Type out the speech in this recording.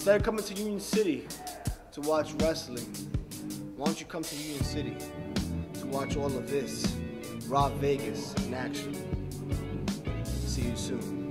Instead of coming to Union City to watch wrestling, why don't you come to Union City to watch all of this? Rob Vegas in action. See you soon.